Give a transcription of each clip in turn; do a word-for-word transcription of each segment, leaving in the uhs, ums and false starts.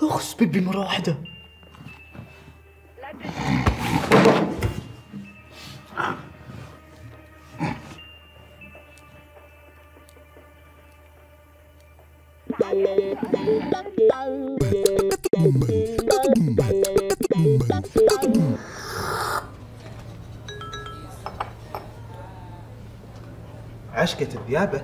اخس بيبي مرة واحدة. عشقة الذيابة.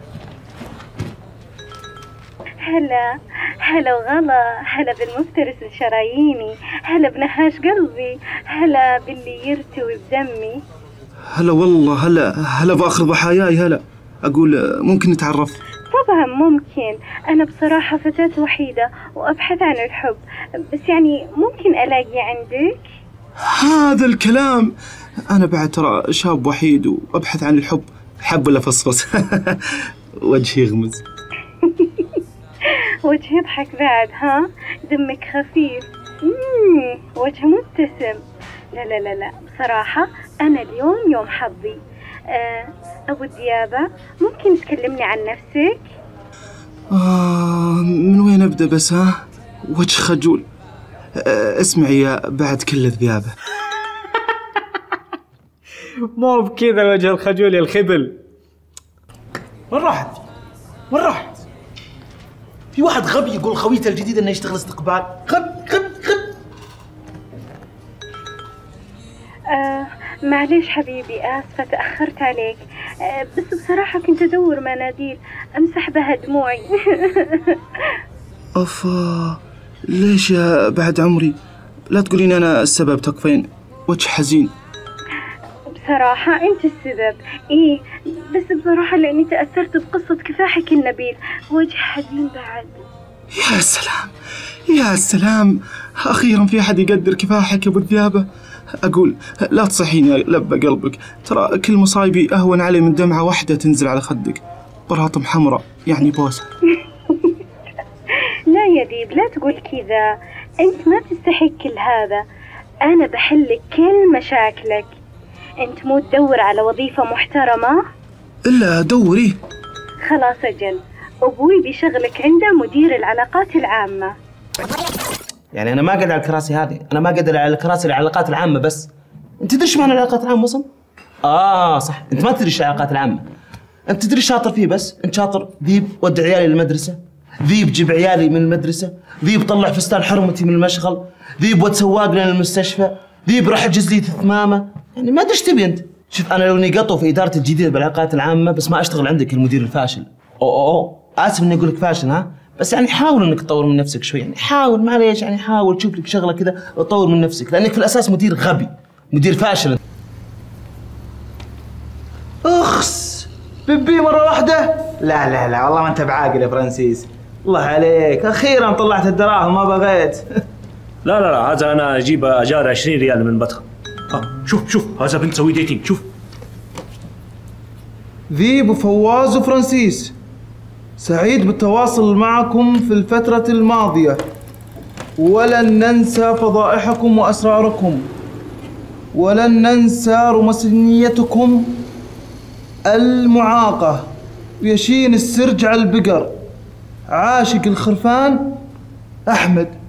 هلا هلا وغلا، هلا بالمفترس الشراييني، هلا بنهاش قلبي، هلا باللي يرتوي بدمي. هلا والله، هلا هلا بآخر ضحاياي. هلا أقول ممكن نتعرف؟ طبعا ممكن. أنا بصراحة فتاة وحيدة وأبحث عن الحب، بس يعني ممكن ألاقي عندك؟ هذا الكلام! أنا بعد ترى شاب وحيد وأبحث عن الحب. حب ولا فصفص؟ وجهي يغمز. وجهي يضحك بعد، ها؟ دمك خفيف. مم. وجه مبتسم. لا لا لا لا، بصراحة أنا اليوم يوم حظي. أه أبو ديابة، ممكن تكلمني عن نفسك؟ آه من وين أبدأ بس؟ ها وجه خجول. آه اسمعي يا بعد كل الذيابة. مو بكذا وجه الخجول يا الخبل. وين راحت؟ وين راحت؟ في واحد غبي يقول خويته الجديد انه يشتغل استقبال. غبي غبي غبي. آه معليش حبيبي، آسفة تأخرت عليك. آه بس بصراحة كنت أدور مناديل أمسح بها دموعي. أفا ليش يا بعد عمري؟ لا تقولين أنا السبب، تكفين وجه حزين. بصراحة أنت السبب. إيه بس بصراحة لأني تأثرت بقصة كفاحك النبيل، وجه حزين بعد. يا سلام يا سلام، أخيرا في أحد يقدر كفاحك يا أبو الذيابة. أقول لا تصحيني يا لبى قلبك، ترى كل مصايبي أهون علي من دمعة واحدة تنزل على خدك. براطم حمراء يعني بوسة. لا يا ديب، لا تقول كذا، أنت ما تستحق كل هذا. أنا بحلك كل مشاكلك. أنت مو تدور على وظيفة محترمة؟ إلا دوري. خلاص أجل، أبوي بيشغلك عنده مدير العلاقات العامة. يعني أنا ما قاعد على الكراسي هذه، أنا ما قاعد على الكراسي العلاقات العامة بس. أنت تدري إيش معنى العلاقات العامة أصلاً؟ آه صح، أنت ما تدري إيش العلاقات العامة. أنت تدري شاطر فيه، بس أنت شاطر ذيب ودع عيالي للمدرسة، ذيب جيب عيالي من المدرسة، ذيب طلع فستان حرمتي من المشغل، ذيب ود سواق لنا المستشفى، ذيب راح احجز لي ثمامة. يعني ما ادري ايش تبي أنت. شوف أنا لو إني قطو في إدارة الجديدة بالعلاقات العامة، بس ما أشتغل عندك المدير الفاشل. أو أو أو آسف إني أقول لك فاشل، ها؟ بس يعني حاول إنك تطور من نفسك شوي، يعني حاول معليش، يعني حاول تشوف لك شغلة كذا وتطور من نفسك، لأنك في الأساس مدير غبي، مدير فاشل. أخس بيبي مرة واحدة. لا لا لا والله ما أنت بعاقل يا فرانسيس. الله عليك، أخيراً طلعت الدراهم ما بغيت. لا لا لا، هذا أنا أجيب أجار عشرين ريال من بطها. آه شوف شوف، هذا بنت تسوي ديتينج. شوف ذيب وفواز وفرانسيس، سعيد بالتواصل معكم في الفترة الماضية، ولن ننسى فضائحكم وأسراركم، ولن ننسى رمسينيتكم المعاقة. يشين السرج على البقر، عاشق الخرفان أحمد.